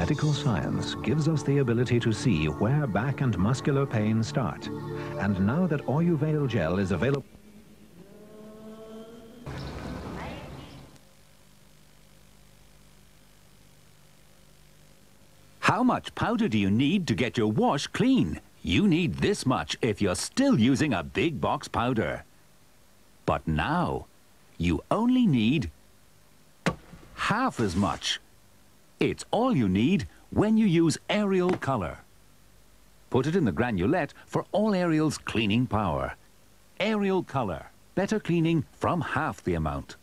Medical science gives us the ability to see where back and muscular pain start. And now that Oruvail gel is available... How much powder do you need to get your wash clean? You need this much if you're still using a big box powder. But now, you only need half as much. It's all you need when you use Ariel Color. Put it in the granulette for all Ariel's cleaning power. Ariel Color, better cleaning from half the amount.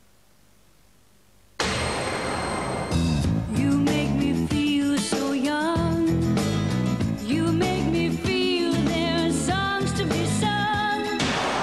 You make me feel so young. You make me feel there are songs to be sung.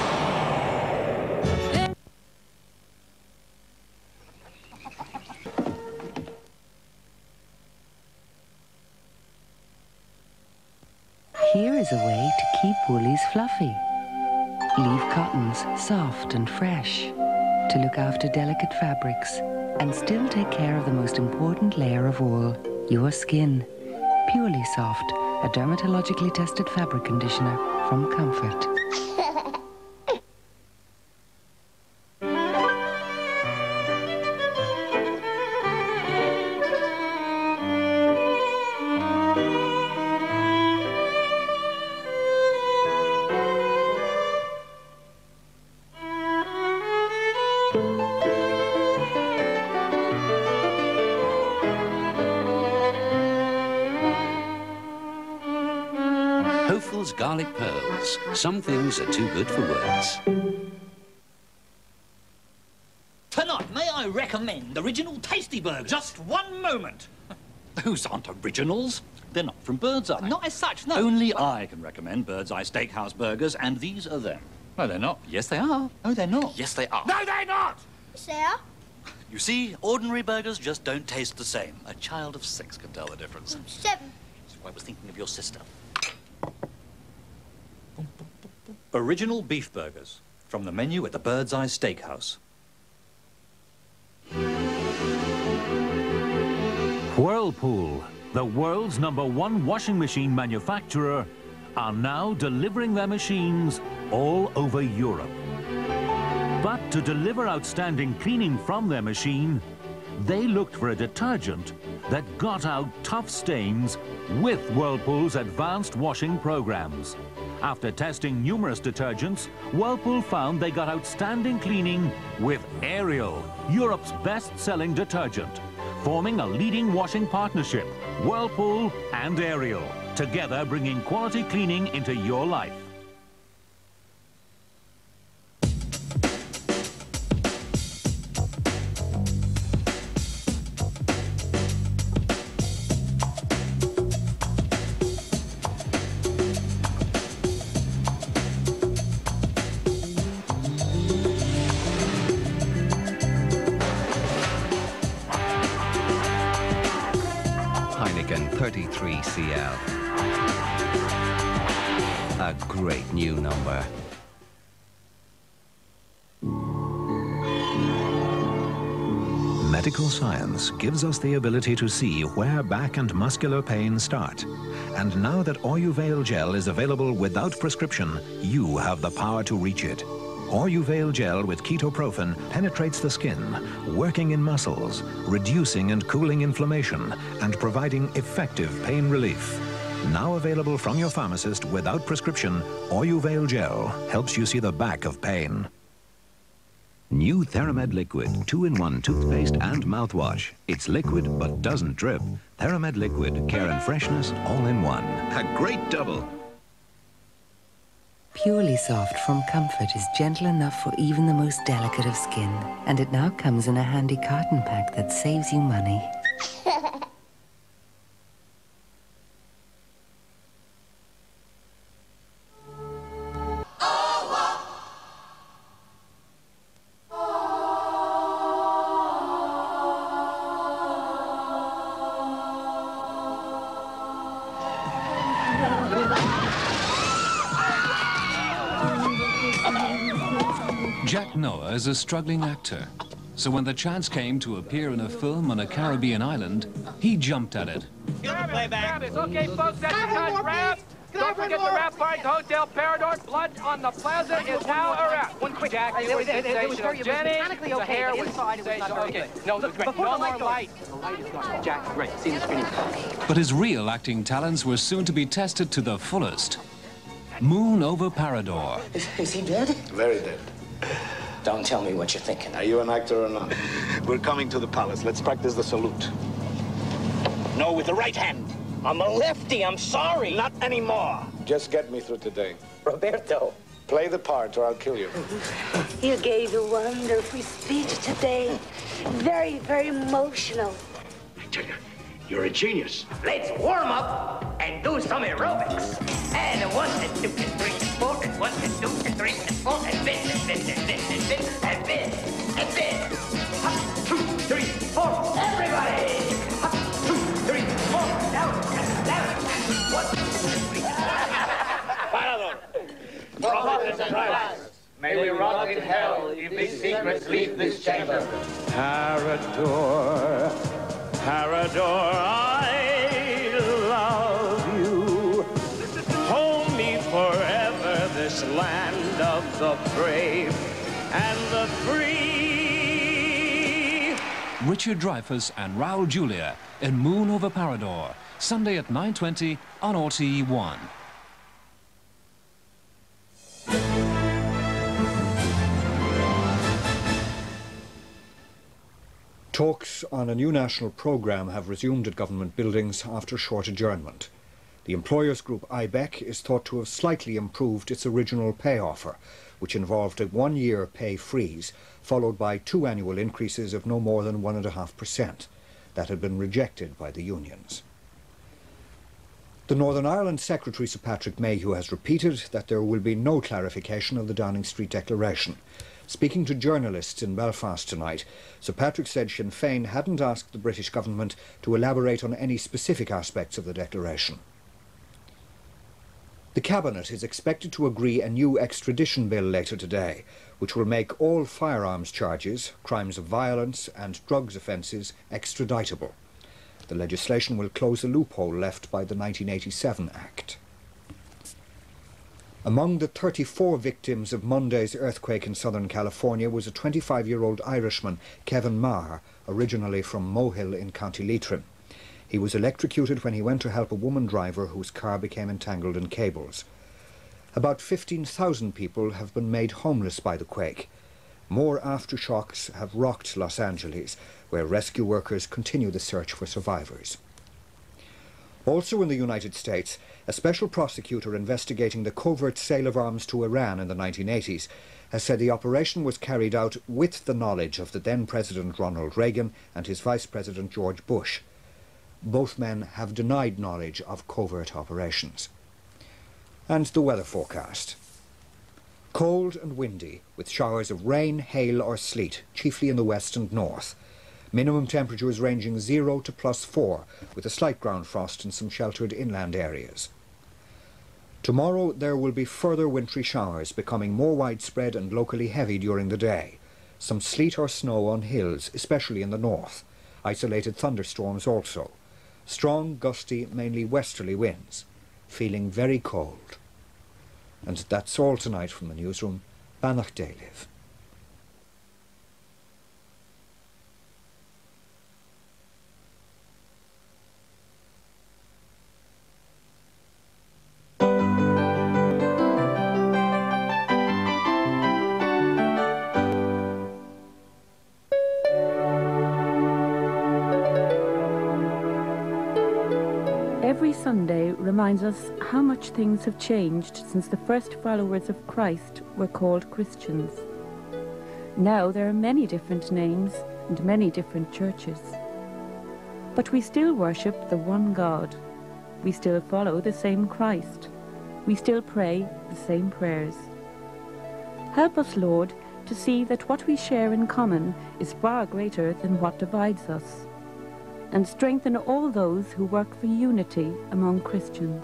Here is a way to keep woolies fluffy. Leave cottons soft and fresh. To look after delicate fabrics and still take care of the most important layer of all, your skin. Purely Soft, a dermatologically tested fabric conditioner from Comfort. Hofel's Garlic Pearls. Some things are too good for words. Tonight, may I recommend Original Tasty Burgers? Just one moment. Those aren't originals. They're not from Birdseye. Not as such, no. Only I can recommend Birdseye Steakhouse burgers, and these are them. No, they're not. Yes, they are. No, they're not. Yes, they are. No, they're not! Yes, they are. You see, ordinary burgers just don't taste the same. A child of 6 can tell the difference. I'm 7. So I was thinking of your sister. Original beef burgers from the menu at the Birdseye Steakhouse. Whirlpool, the world's #1 washing machine manufacturer, are now delivering their machines all over Europe. But to deliver outstanding cleaning from their machine, they looked for a detergent that got out tough stains with Whirlpool's advanced washing programs. After testing numerous detergents, Whirlpool found they got outstanding cleaning with Ariel, Europe's best-selling detergent, forming a leading washing partnership, Whirlpool and Ariel, together bringing quality cleaning into your life. Heineken 33CL. A great new number. Medical science gives us the ability to see where back and muscular pain start. And now that Oruvail gel is available without prescription, you have the power to reach it. Oruvail gel with ketoprofen penetrates the skin, working in muscles, reducing and cooling inflammation, and providing effective pain relief. Now available from your pharmacist without prescription, Oruvail gel helps you see the back of pain. New Theramed Liquid, 2-in-1 toothpaste and mouthwash. It's liquid but doesn't drip. Theramed Liquid, care and freshness all in one. A great double. Purely Soft from Comfort is gentle enough for even the most delicate of skin. And it now comes in a handy carton pack that saves you money. Jack Noah is a struggling actor, so when the chance came to appear in a film on a Caribbean island, he jumped at it. You're the playback. Okay, folks, that's the time. Wrap. Don't forget the wrap party. Hotel Parador. Blood on the plaza is now a wrap. One quick, Jack. It was mechanically okay. The hair was inside. It was not okay. No, look, no more light. The light is gone. Jack, great. See the screen. But his real acting talents were soon to be tested to the fullest. Moon over Parador. Is he dead? Very dead. Don't tell me what you're thinking. Are you an actor or not? We're coming to the palace. Let's practice the salute. No, with the right hand. I'm a lefty. I'm sorry. Not anymore. Just get me through today. Roberto. Play the part or I'll kill you. You gave a wonderful speech today. Very, very emotional. I tell you, you're a genius. Let's warm up and do some aerobics. And 1 and 2 and 3 and 4 and 1 and 2 and 3 and 4 and bend and bend and bend and bend and bend and bend. Up, 2, 3, 4. Everybody! Up, 2, 3, 4. Down, down. 1, 2, 3. Parador. Prophets and Christ, may we rot in hell if these secrets leave this chamber. Parador, Parador, I love you. Hold me forever, this land of the brave and the free. Richard Dreyfuss and Raul Julia in Moon over Parador, Sunday at 9:20 on RTE1. Talks on a new national programme have resumed at government buildings after a short adjournment. The employers group IBEC is thought to have slightly improved its original pay offer, which involved a 1-year pay freeze, followed by 2 annual increases of no more than 1.5%. That had been rejected by the unions. The Northern Ireland Secretary, Sir Patrick Mayhew, has repeated that there will be no clarification of the Downing Street Declaration. Speaking to journalists in Belfast tonight, Sir Patrick said Sinn Féin hadn't asked the British government to elaborate on any specific aspects of the declaration. The Cabinet is expected to agree a new extradition bill later today, which will make all firearms charges, crimes of violence and drugs offences extraditable. The legislation will close a loophole left by the 1987 Act. Among the 34 victims of Monday's earthquake in Southern California was a 25-year-old Irishman, Kevin Maher, originally from Mohill in County Leitrim. He was electrocuted when he went to help a woman driver whose car became entangled in cables. About 15,000 people have been made homeless by the quake. More aftershocks have rocked Los Angeles, where rescue workers continue the search for survivors. Also in the United States, a special prosecutor investigating the covert sale of arms to Iran in the 1980s has said the operation was carried out with the knowledge of the then President Ronald Reagan and his Vice President George Bush. Both men have denied knowledge of covert operations. And the weather forecast. Cold and windy, with showers of rain, hail or sleet, chiefly in the west and north. Minimum temperatures ranging 0 to +4, with a slight ground frost in some sheltered inland areas. Tomorrow there will be further wintry showers, becoming more widespread and locally heavy during the day. Some sleet or snow on hills, especially in the north. Isolated thunderstorms also. Strong, gusty, mainly westerly winds. Feeling very cold. And that's all tonight from the newsroom. Banach Deliv. Every Sunday reminds us how much things have changed since the first followers of Christ were called Christians. Now there are many different names and many different churches. But we still worship the one God. We still follow the same Christ. We still pray the same prayers. Help us, Lord, to see that what we share in common is far greater than what divides us, and strengthen all those who work for unity among Christians.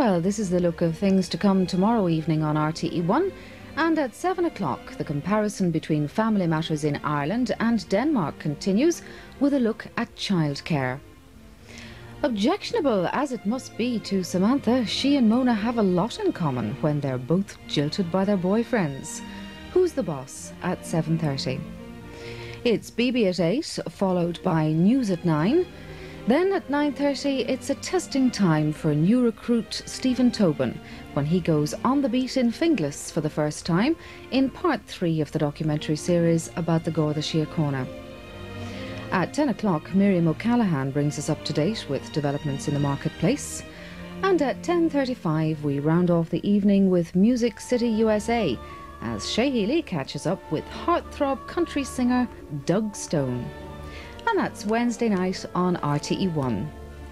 Well, this is the look of things to come tomorrow evening on RTE1. And at 7 o'clock, the comparison between family matters in Ireland and Denmark continues with a look at childcare. Objectionable as it must be to Samantha, she and Mona have a lot in common when they're both jilted by their boyfriends. Who's the Boss at 7:30. It's BB at 8, followed by News at 9. Then at 9:30, it's a testing time for new recruit Stephen Tobin when he goes on the beat in Finglas for the first time in part 3 of the documentary series about the Garda Síochána. At 10 o'clock, Miriam O'Callaghan brings us up to date with developments in the marketplace. And at 10:35, we round off the evening with Music City USA as Shay Healy catches up with heartthrob country singer Doug Stone. And that's Wednesday night on RTE1.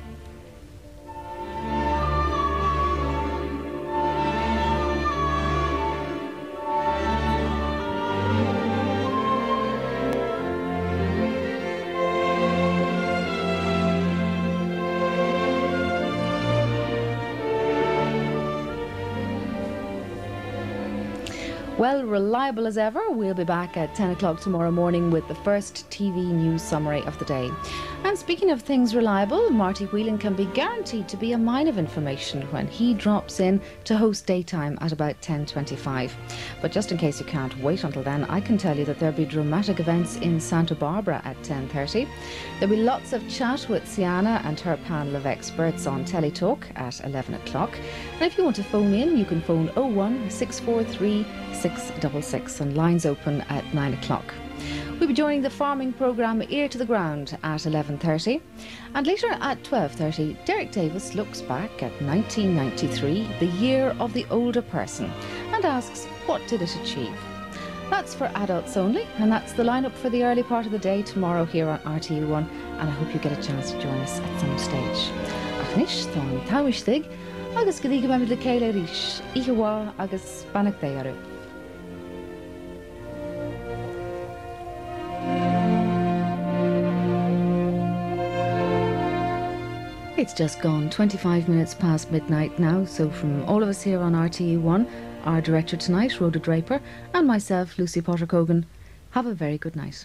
Well, reliable as ever, we'll be back at 10 o'clock tomorrow morning with the first TV news summary of the day. And speaking of things reliable, Marty Whelan can be guaranteed to be a mine of information when he drops in to host Daytime at about 10:25. But just in case you can't wait until then, I can tell you that there'll be dramatic events in Santa Barbara at 10:30. There'll be lots of chat with Sienna and her panel of experts on Teletalk at 11 o'clock. And if you want to phone in, you can phone 01 643 666 and lines open at 9 o'clock. We'll be joining the farming programme Ear to the Ground at 11:30. And later at 12:30, Derek Davis looks back at 1993, the year of the older person, and asks, what did it achieve? That's for adults only, and that's the lineup for the early part of the day tomorrow here on RTE1, and I hope you get a chance to join us at some stage. Achnis, Thorn Tawistig, agus Gadiga Mamid le Kayla Rish, Ihawa, agus Banak Dayaru. It's just gone 25 minutes past midnight now, so from all of us here on RTE1, our director tonight, Rhoda Draper, and myself, Lucy Potter-Cogan, have a very good night.